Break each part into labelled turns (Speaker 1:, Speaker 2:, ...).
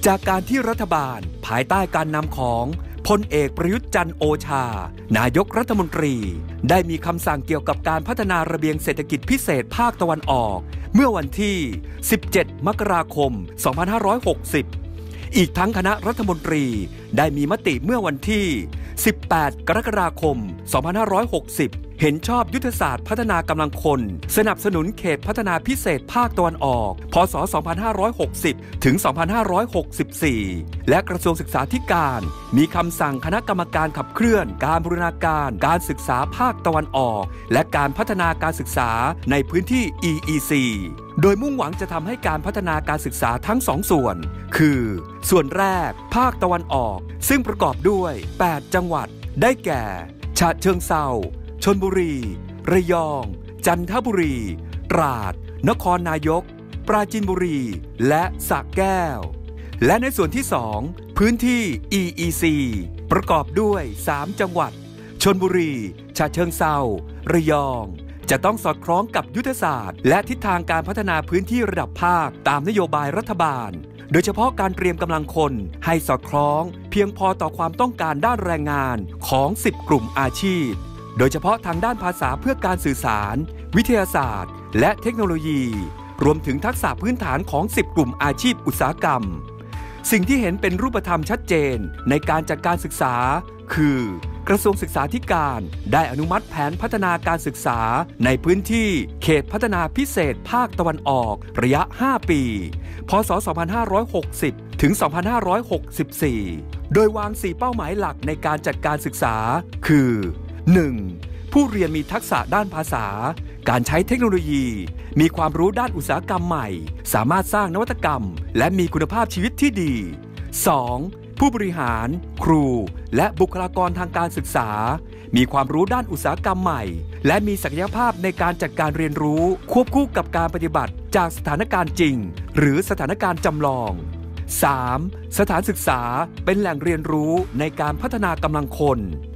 Speaker 1: จากการที่รัฐบาลภายใต้การนำของพลเอกประยุทธ์จันทร์โอชานายกรัฐมนตรีได้มีคำสั่งเกี่ยวกับการพัฒนาระเบียงเศรษฐกิจพิเศษภาคตะวันออกเมื่อวันที่ 17 มกราคม 2560 อีกทั้งคณะรัฐมนตรีได้มีมติเมื่อวันที่ 18 กรกฎาคม 2560 เห็นชอบยุทธศาสตร์พัฒนากำลังคนสนับสนุนเขตพัฒนาพิเศษภาคตะวันออกพ.ศ. 2560 ถึง 2564 และกระทรวงศึกษาธิการมีคำสั่งคณะกรรมการขับเคลื่อนการบูรณาการการศึกษาภาคตะวันออกและการพัฒนาการศึกษาในพื้นที่ EEC โดยมุ่งหวังจะทำให้การพัฒนาการศึกษาทั้งสองส่วนคือส่วนแรกภาคตะวันออกซึ่งประกอบด้วย 8 จังหวัดได้แก่ฉะเชิงเทราชลบุรีระยองจันทบุรีตราดนครนายกปราจีนบุรีและสระแก้วและในส่วนที่ 2 พื้นที่ EEC ประกอบด้วย 3 จังหวัดชลบุรีฉะเชิงเทราระยองจะต้องสอดคล้องกับยุทธศาสตร์และทิศทางการพัฒนาพื้นที่ระดับภาคตามนโยบายรัฐบาลโดยเฉพาะการเตรียมกำลังคนให้สอดคล้องเพียงพอต่อความต้องการด้านแรงงานของ 10 กลุ่มอาชีพโดยเฉพาะทางด้านภาษาเพื่อการสื่อสารวิทยาศาสตร์และเทคโนโลยีรวมถึงทักษะพื้นฐานของ 10 กลุ่มอาชีพอุตสาหกรรมสิ่งที่เห็นเป็นรูปธรรมชัดเจนในการจัดการศึกษาคือกระทรวงศึกษาธิการได้อนุมัติแผนพัฒนาการศึกษาในพื้นที่เขตพัฒนาพิเศษภาคตะวันออกระยะ 5 ปี พ.ศ. 2560 ถึง 2564 โดยวาง 4 เป้าหมายหลักในการจัดการศึกษาคือ 1. ผู้เรียนมีทักษะด้านภาษาการใช้เทคโนโลยีมีความรู้ด้านอุตสาหกรรมใหม่สามารถสร้างนวัตกรรมและมีคุณภาพชีวิตที่ดี 2. ผู้บริหารครูและบุคลากรทางการศึกษามีความรู้ด้านอุตสาหกรรมใหม่และมีศักยภาพในการจัดการเรียนรู้ควบคู่กับการปฏิบัติจากสถานการณ์จริงหรือสถานการณ์จำลอง 3. สถานศึกษาเป็นแหล่งเรียนรู้ในการพัฒนากำลังคน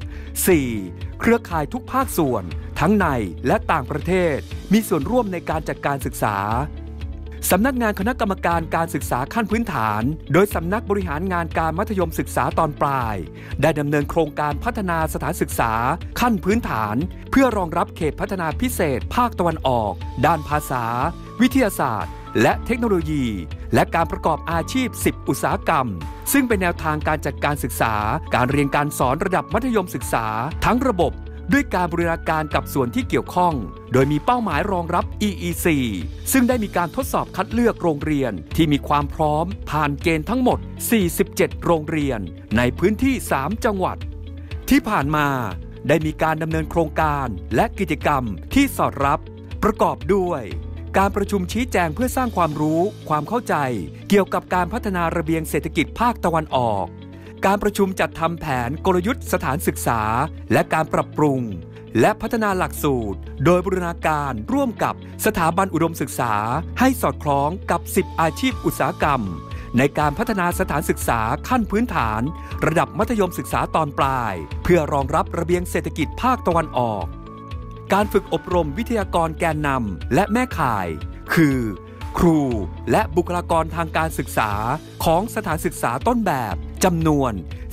Speaker 1: 4. เครือข่ายทุกภาคส่วนทั้งในและต่างประเทศมีส่วนร่วมในการจัดการศึกษาสำนักงานคณะกรรมการการศึกษาขั้นพื้นฐานโดยสำนักบริหารงานการมัธยมศึกษาตอนปลายได้ดำเนินโครงการพัฒนาสถานศึกษาขั้นพื้นฐานเพื่อรองรับเขตพัฒนาพิเศษภาคตะวันออกด้านภาษาวิทยาศาสตร์และเทคโนโลยีและการประกอบอาชีพ 10 อุตสาหกรรมซึ่งเป็นแนวทางการจัดการศึกษาการเรียนการสอนระดับมัธยมศึกษาทั้งระบบด้วยการบูรณาการกับส่วนที่เกี่ยวข้องโดยมีเป้าหมายรองรับ EEC ซึ่งได้มีการทดสอบคัดเลือกโรงเรียนที่มีความพร้อมผ่านเกณฑ์ทั้งหมด 47 โรงเรียนในพื้นที่ 3 จังหวัดที่ผ่านมาได้มีการดำเนินโครงการและกิจกรรมที่สอดรับประกอบด้วยการประชุมชี้แจงเพื่อสร้างความรู้ความเข้าใจเกี่ยวกับการพัฒนาระเบียงเศรษฐกิจภาคตะวันออกการประชุมจัดทำแผนกลยุทธ์สถานศึกษาและการปรับปรุงและพัฒนาหลักสูตรโดยบูรณาการร่วมกับสถาบันอุดมศึกษาให้สอดคล้องกับ 10 อาชีพอุตสาหกรรมในการพัฒนาสถานศึกษาขั้นพื้นฐานระดับมัธยมศึกษาตอนปลายเพื่อรองรับระเบียงเศรษฐกิจภาคตะวันออกการฝึกอบรมวิทยากรแกนนำและแม่ข่ายคือครูและบุคลากรทางการศึกษาของสถานศึกษาต้นแบบจำนวน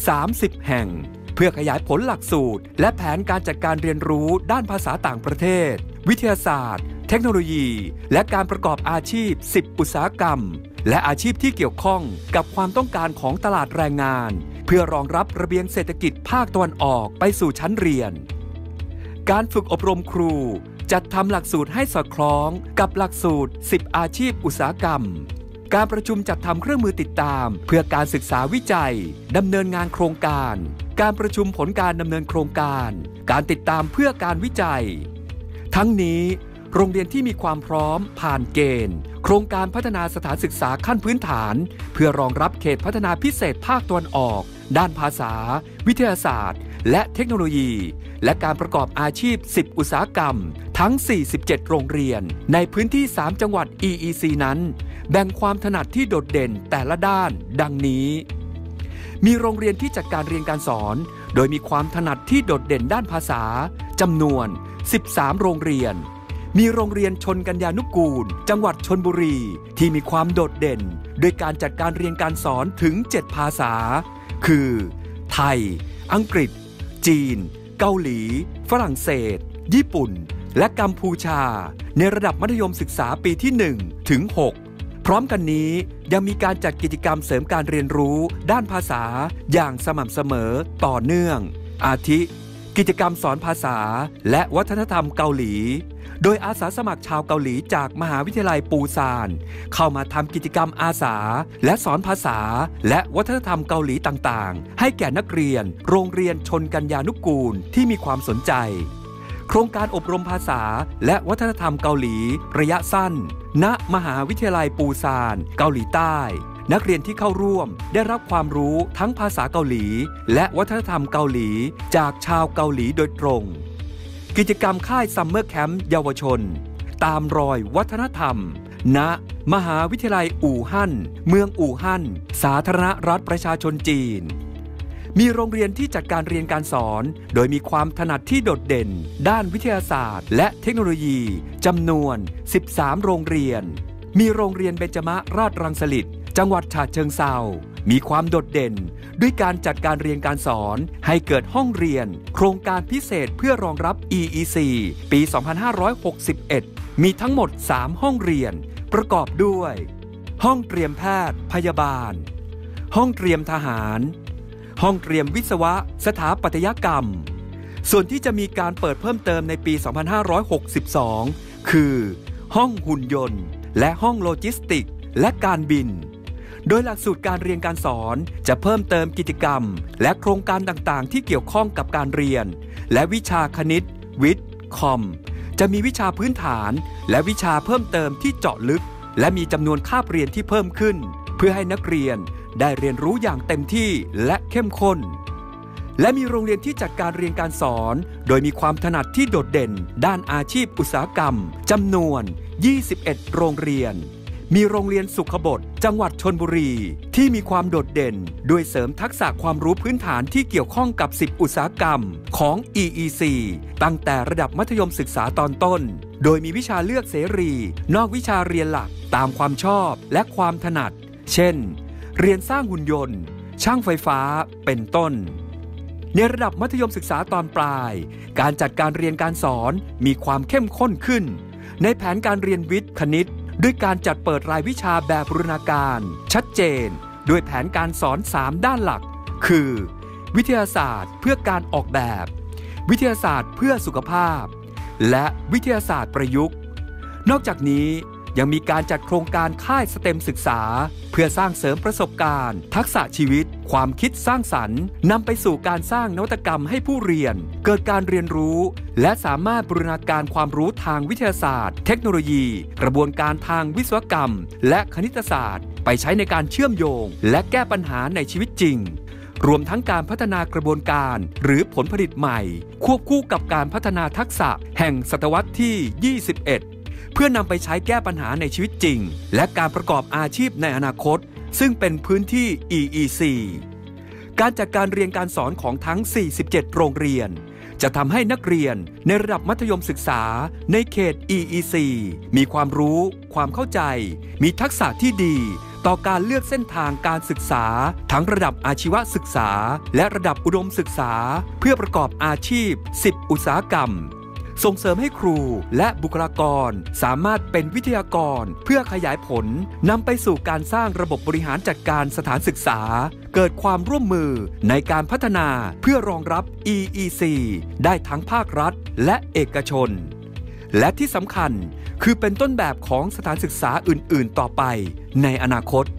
Speaker 1: 30 แห่งเพื่อขยายผลหลักสูตรและแผนการจัดการเรียนรู้ด้านภาษาต่างประเทศวิทยาศาสตร์เทคโนโลยีและการประกอบอาชีพ 10 อุตสาหกรรมและอาชีพที่เกี่ยวข้องกับความต้องการของตลาดแรงงานเพื่อรองรับระเบียงเศรษฐกิจภาคตะวันออกไปสู่ชั้นเรียนการฝึกอบรมครูจัดทำหลักสูตรให้สอดคล้องกับหลักสูตร 10 อาชีพอุตสาหกรรมการประชุมจัดทำเครื่องมือติดตามเพื่อการศึกษาวิจัยดำเนินงานโครงการการประชุมผลการดำเนินโครงการการติดตามเพื่อการวิจัยทั้งนี้โรงเรียนที่มีความพร้อมผ่านเกณฑ์โครงการพัฒนาสถานศึกษาขั้นพื้นฐานเพื่อรองรับเขตพัฒนาพิเศษภาคตะวันออกด้านภาษาวิทยาศาสตร์และเทคโนโลยีและการประกอบอาชีพ 10 อุตสาหกรรมทั้ง 47 โรงเรียนในพื้นที่ 3 จังหวัด EEC นั้นแบ่งความถนัดที่โดดเด่นแต่ละด้านดังนี้มีโรงเรียนที่จัดการเรียนการสอนโดยมีความถนัดที่โดดเด่นด้านภาษาจำนวน 13 โรงเรียนมีโรงเรียนชนกัญญานุกูลจังหวัดชลบุรีที่มีความโดดเด่นโดยการจัดการเรียนการสอนถึง 7 ภาษาคือไทยอังกฤษจีนเกาหลีฝรั่งเศสญี่ปุ่นและกัมพูชาในระดับมัธยมศึกษาปีที่ 1 ถึง 6 พร้อมกันนี้ยังมีการจัดกิจกรรมเสริมการเรียนรู้ด้านภาษาอย่างสม่ำเสมอต่อเนื่องอาทิกิจกรรมสอนภาษาและวัฒนธรรมเกาหลีโดยอาสาสมัครชาวเกาหลีจากมหาวิทยาลัยปูซานเข้ามาทำกิจกรรมอาสาและสอนภาษาและวัฒนธรรมเกาหลีต่างๆให้แก่นักเรียนโรงเรียนชนกัญญานุกูลที่มีความสนใจโครงการอบรมภาษาและวัฒนธรรมเกาหลีระยะสั้นณมหาวิทยาลัยปูซานเกาหลีใต้นักเรียนที่เข้าร่วมได้รับความรู้ทั้งภาษาเกาหลีและวัฒนธรรมเกาหลีจากชาวเกาหลีโดยตรงกิจกรรมค่ายซัมเมอร์แคมป์เยาวชนตามรอยวัฒนธรรมณมหาวิทยาลัยอู่ฮั่นเมืองอู่ฮั่นสาธารณรัฐประชาชนจีนมีโรงเรียนที่จัดการเรียนการสอนโดยมีความถนัดที่โดดเด่นด้านวิทยาศาสตร์และเทคโนโลยีจำนวน13โรงเรียนมีโรงเรียนเบญจมราชรังสฤษฎ์จังหวัดฉะเชิงเทรามีความโดดเด่นด้วยการจัดการเรียนการสอนให้เกิดห้องเรียนโครงการพิเศษเพื่อรองรับ EEC ปี 2561 มีทั้งหมด3ห้องเรียนประกอบด้วยห้องเตรียมแพทย์พยาบาลห้องเตรียมทหารห้องเตรียมวิศวะสถาปัตยกรรมส่วนที่จะมีการเปิดเพิ่มเติมในปี 2562 คือห้องหุ่นยนต์และห้องโลจิสติกส์และการบินโดยหลักสูตรการเรียนการสอนจะเพิ่มเติมกิจกรรมและโครงการต่างๆที่เกี่ยวข้องกับการเรียนและวิชาคณิตวิทย์คอมจะมีวิชาพื้นฐานและวิชาเพิ่มเติมที่เจาะลึกและมีจำนวนคาบเรียนที่เพิ่มขึ้นเพื่อให้นักเรียนได้เรียนรู้อย่างเต็มที่และเข้มข้นและมีโรงเรียนที่จัดการเรียนการสอนโดยมีความถนัดที่โดดเด่นด้านอาชีพอุตสาหกรรมจำนวน21โรงเรียนมีโรงเรียนสุขบดจังหวัดชลบุรีที่มีความโดดเด่นด้วยเสริมทักษะความรู้พื้นฐานที่เกี่ยวข้องกับ10อุตสาหกรรมของ EEC ตั้งแต่ระดับมัธยมศึกษาตอนต้นโดยมีวิชาเลือกเสรีนอกวิชาเรียนหลักตามความชอบและความถนัดเช่นเรียนสร้างหุ่นยนต์ช่างไฟฟ้าเป็นต้นในระดับมัธยมศึกษาตอนปลายการจัดการเรียนการสอนมีความเข้มข้นขึ้นในแผนการเรียนวิทย์คณิตด้วยการจัดเปิดรายวิชาแบบบูรณาการชัดเจนด้วยแผนการสอน3ด้านหลักคือวิทยาศาสตร์เพื่อการออกแบบวิทยาศาสตร์เพื่อสุขภาพและวิทยาศาสตร์ประยุกต์นอกจากนี้ยังมีการจัดโครงการค่ายสเต็มศึกษาเพื่อสร้างเสริมประสบการณ์ทักษะชีวิตความคิดสร้างสรรค์นำไปสู่การสร้างนวัตกรรมให้ผู้เรียนเกิดการเรียนรู้และสามารถบูรณาการความรู้ทางวิทยาศาสตร์เทคโนโลยีกระบวนการทางวิศวกรรมและคณิตศาสตร์ไปใช้ในการเชื่อมโยงและแก้ปัญหาในชีวิตจริงรวมทั้งการพัฒนากระบวนการหรือผลผลิตใหม่ควบคู่กับการพัฒนาทักษะแห่งศตวรรษที่ 21เพื่อนำไปใช้แก้ปัญหาในชีวิตจริงและการประกอบอาชีพในอนาคตซึ่งเป็นพื้นที่ EEC การจัดการเรียนการสอนของทั้ง47โรงเรียนจะทำให้นักเรียนในระดับมัธยมศึกษาในเขต EEC มีความรู้ความเข้าใจมีทักษะที่ดีต่อการเลือกเส้นทางการศึกษาทั้งระดับอาชีวศึกษาและระดับอุดมศึกษาเพื่อประกอบอาชีพ10อุตสาหกรรมส่งเสริมให้ครูและบุคลากรสามารถเป็นวิทยากรเพื่อขยายผลนำไปสู่การสร้างระบบบริหารจัดการสถานศึกษาเกิดความร่วมมือในการพัฒนาเพื่อรองรับ EEC ได้ทั้งภาครัฐและเอกชนและที่สำคัญคือเป็นต้นแบบของสถานศึกษาอื่นๆต่อไปในอนาคต